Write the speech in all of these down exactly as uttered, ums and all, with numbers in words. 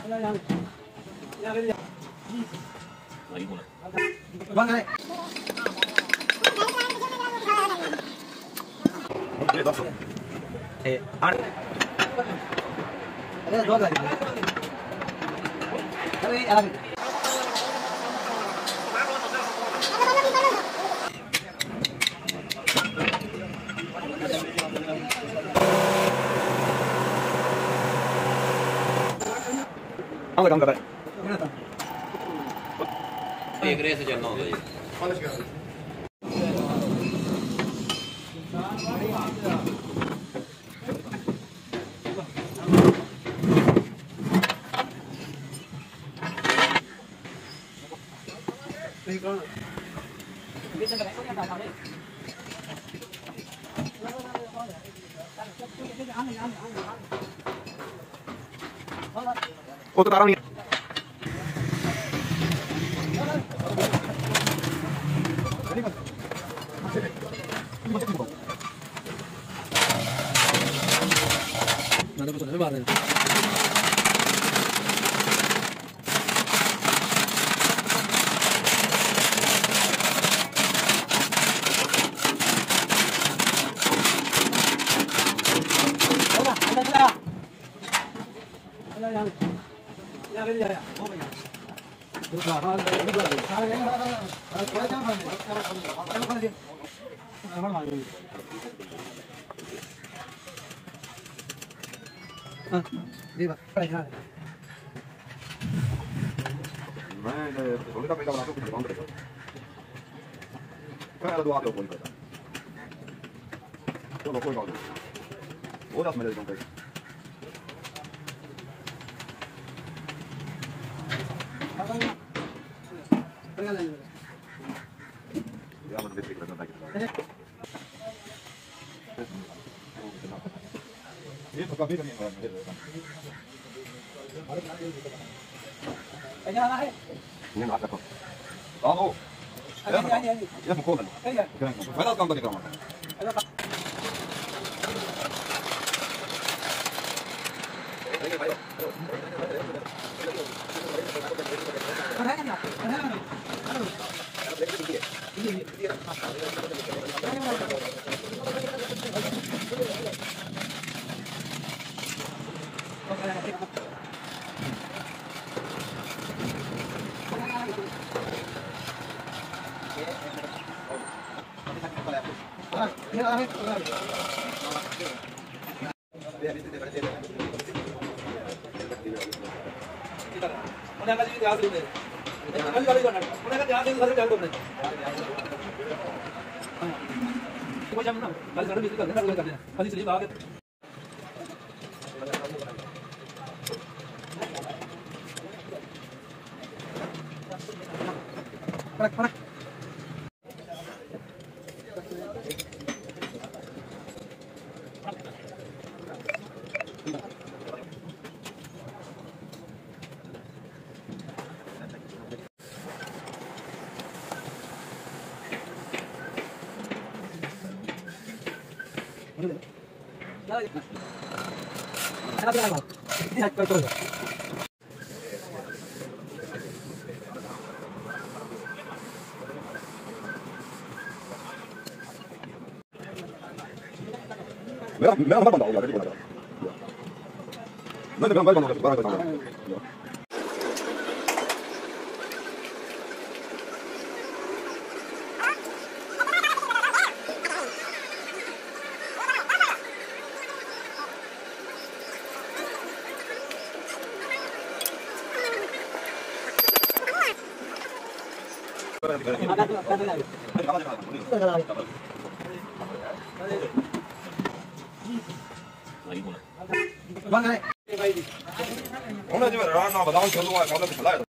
Vâng đây. Thì ăn. Đây là rồi. Đây là không phải trong cái ये grace चलना होगा ये ô tô tao đi Mana betul ni mana? Ada, ada sudah. Ada yang, yang ini ya. Oh ya. Sudah, ada juga. Ada yang, ada yang mana? Yang mana dia? Yang mana dia? Ah, đi vào. Đây ha. मैं थोड़ी सा पैसा बना तो कुछ discount करेगा क्या यार दो आप लोग बोल पैसा तो लोग कोई बात नहीं वो दस मिनट डिस्काउंट करेगा यार मतलब देख रहा था ये तो काफी करनी है Cái nhà này. ये ना रखो आओ Anh đi anh đi anh đi. ये हमको ना Cái nhà. मैं तो काम करके काम Con thấy anh nhỉ? Con thấy anh nhỉ? Una casa de gas dónde? Una casa de gas dónde? Una casa de gas dónde? Coba jam enam. Kali sekarang bisa kan? Kita boleh kan? Kali sini bawa. Parak parak. Ada apa lagi? Lihat kau tu. मेरा मेरा number बंद हो गया देखो ना मैं number बंद हो गया बारह बजे Vâng đây. hôm nay như vậy là nó vào đâu cho luôn nó phải lại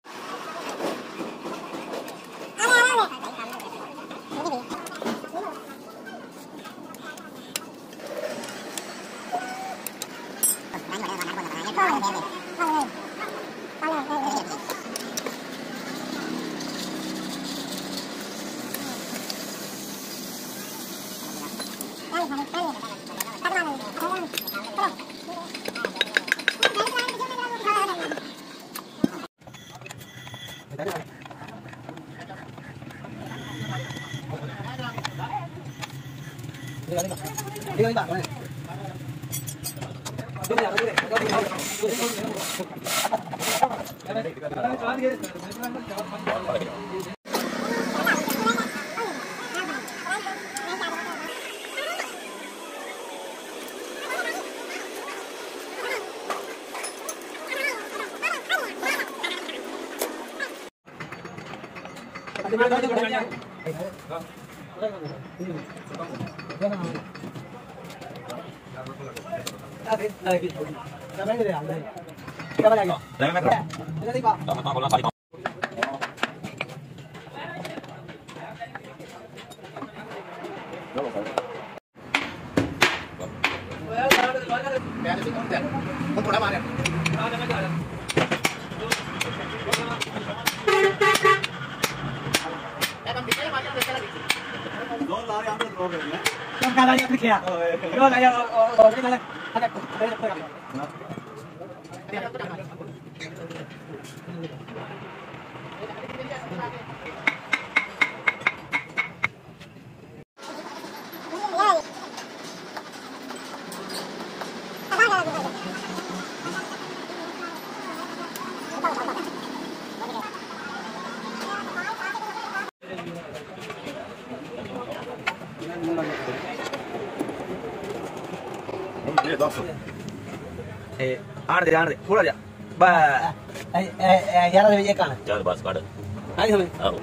Eh, आने दे आने दे थोड़ा जा बस ए ए यार ये कहां है चल बस काट आई हमें आओ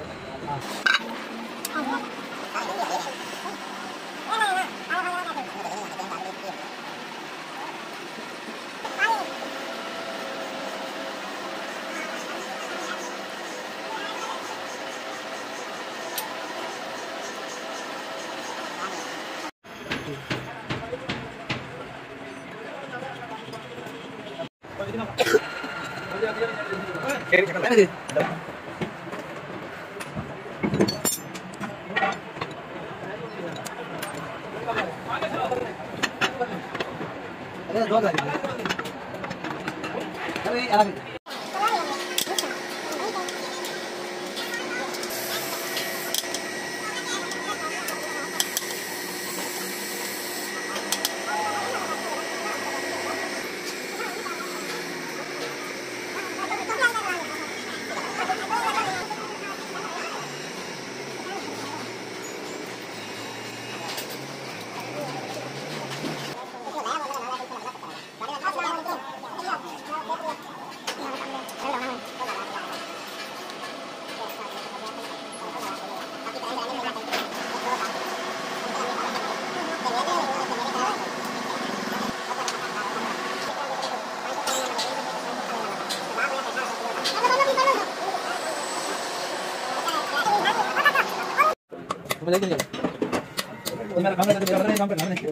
मेरा काम करते मेरा काम करना है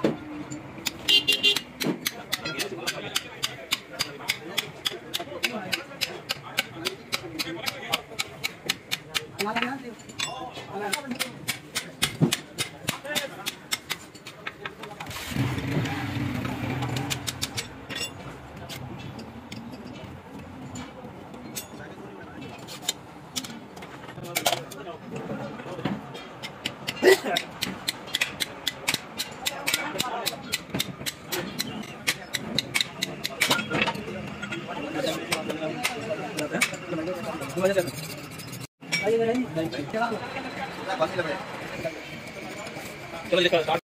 चलो देखो स्टार्ट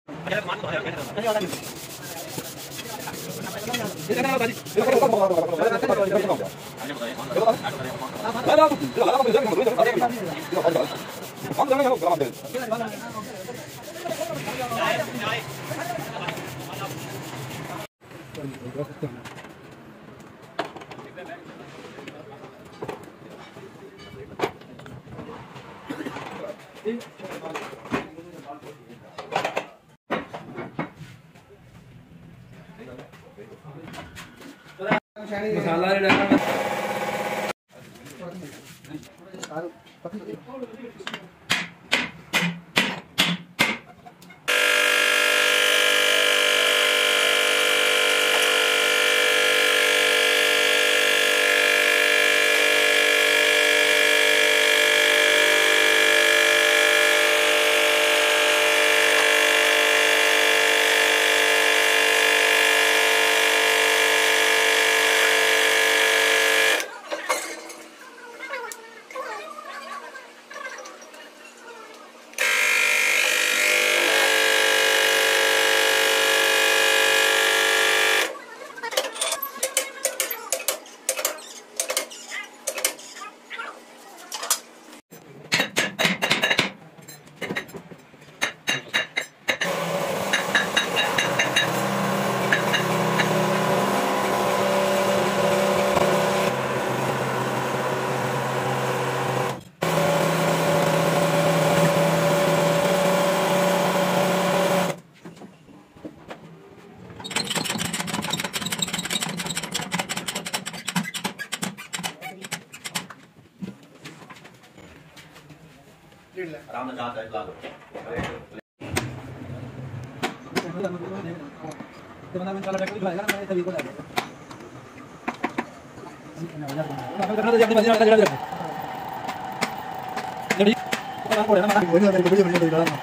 मसाला डालना आराम से चार ला दो तो मतलब मैं चला ट्रैक्टर दिखाएगा मैं तभी को लाएगा मैं करना तो जल्दी बंदी वाला जल्दी जल्दी काम पड़े ना मैं वही ना वीडियो वीडियो देख रहा हूं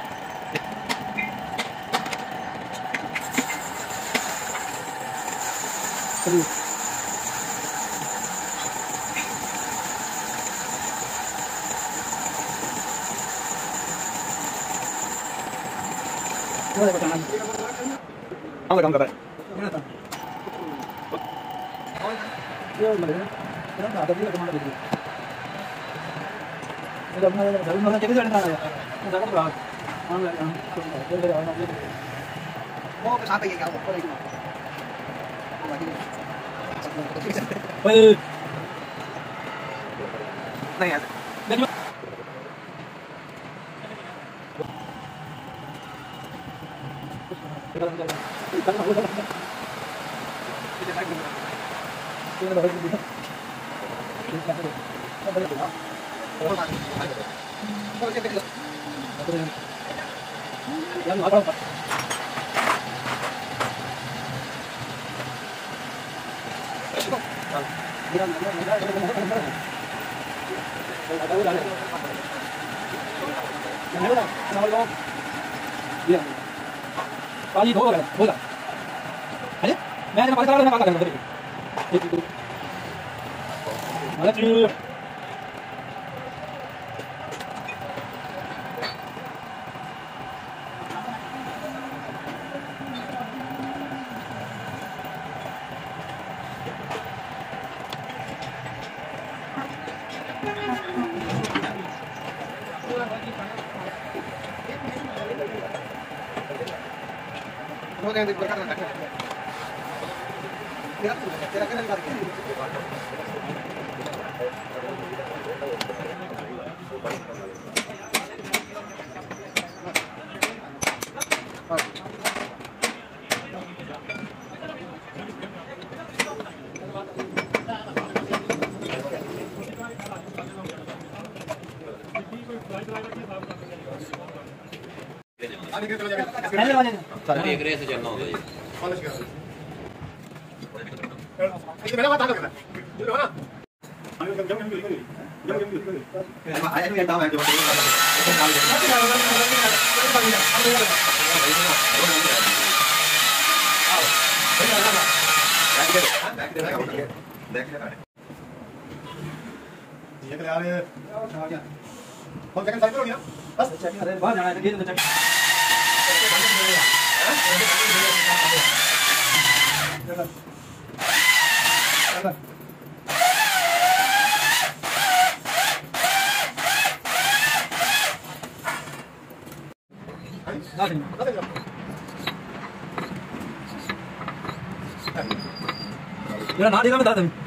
चलिए वो बताना हम काम कर रहा है ये मतलब ना ना तभी कमांड दे जब मैं जब मैं चेक करने आया मैं जाकर बाहर हां हां चल रहा है वो के साथ ये क्या हो रहा है नहीं यार पानी धो रहा है बोला अरे मैं ना पानी डालना पानी डालना ठीक ठीक मतलब वो नहीं देख बरकत ना तेरा तेरा क्या निकाल के सारी एक रेस चलना होता है ये मेरा बात आ गया ये हो ना हम जम जम जम जम जम आया नहीं डाउन है जो ये कर यार कौन सेकंड साइड करोगे ना बस चेकिंग अरे बाहर जाना है गेट में चेक मेरा ना देखा मैं बता दूं